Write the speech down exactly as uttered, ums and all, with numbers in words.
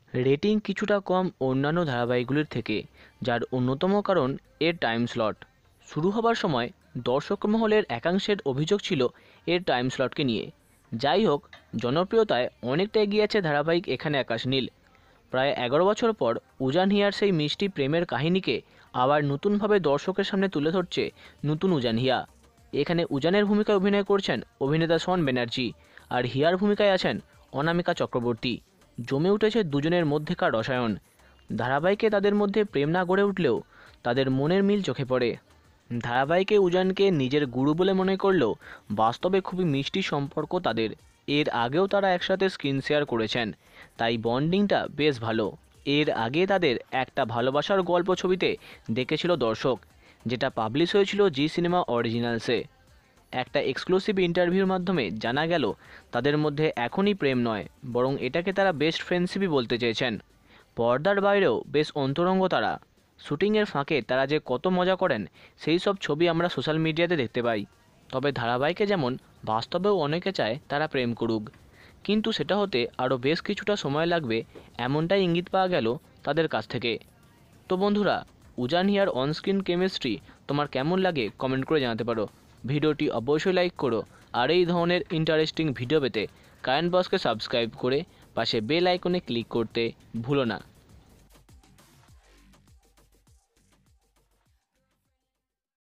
Rating কিছুটা কম অন্যান্য ধারাবাহিকগুলির থেকে, যার অন্যতম কারণ এর টাইম স্লট। শুরু হবার সময় দর্শক মহলের একাংশের অভিযোগ ছিল এর টাইম স্লটকে নিয়ে। যাই হোক, জনপ্রিয়তায় অনেকটা এগিয়ে আছে ধারাবাহিক এখানে আকাশ নীল। প্রায় এগারো বছর পর উজান হিয়ার সেই মিষ্টি প্রেমের কাহিনীকে আবার নতুনভাবে দর্শকের সামনে তুলে ধরছে নতুন উজান হিয়া। এখানে উজানের ভূমিকায় অভিনয় করছেন অভিনেতা শন ব্যানার্জি, আর হিয়ার ভূমিকায় আছেন অনামিকা চক্রবর্তী। জমে উঠেছে দুজনের মধ্যেকার রসায়ন। ধারাবাহিকে তাদের মধ্যে প্রেম না গড়ে উঠলেও তাদের মনের মিল চোখে পড়ে। ধারাবাহিকে উজানকে নিজের গুরু বলে মনে করলেও বাস্তবে খুবই মিষ্টি সম্পর্ক তাদের। এর আগেও তারা একসাথে স্ক্রিন শেয়ার করেছেন, তাই বন্ডিংটা বেশ ভালো। এর আগে তাদের একটা ভালোবাসার গল্প ছবিতে দেখেছিল দর্শক, যেটা পাবলিশ হয়েছিল জি সিনেমা অরিজিনালসে। একটা এক্সক্লুসিভ ইন্টারভিউর মাধ্যমে জানা গেল তাদের মধ্যে এখনই প্রেম নয়, বরং এটাকে তারা বেস্ট ফ্রেন্ডশিপই বলতে চেয়েছেন। পর্দার বাইরেও বেশ অন্তরঙ্গ তারা। শুটিংয়ের ফাঁকে তারা যে কত মজা করেন সেই সব ছবি আমরা সোশ্যাল মিডিয়াতে দেখতে পাই। তবে ধারাবাহিকে যেমন, বাস্তবেও অনেকে চায় তারা প্রেম করুক, কিন্তু সেটা হতে আরও বেশ কিছুটা সময় লাগবে, এমনটাই ইঙ্গিত পাওয়া গেল তাদের কাছ থেকে। তো বন্ধুরা, উজান হিয়ার অনস্ক্রিন কেমিস্ট্রি তোমার কেমন লাগে কমেন্ট করে জানাতে পারো। ভিডিওটি অবশ্যই লাইক করো, আর এই ধরনের ইন্টারেস্টিং ভিডিও পেতে কারেন্ট বক্সকে সাবস্ক্রাইব করে পাশে বেল আইকনে ক্লিক করতে ভুলো না।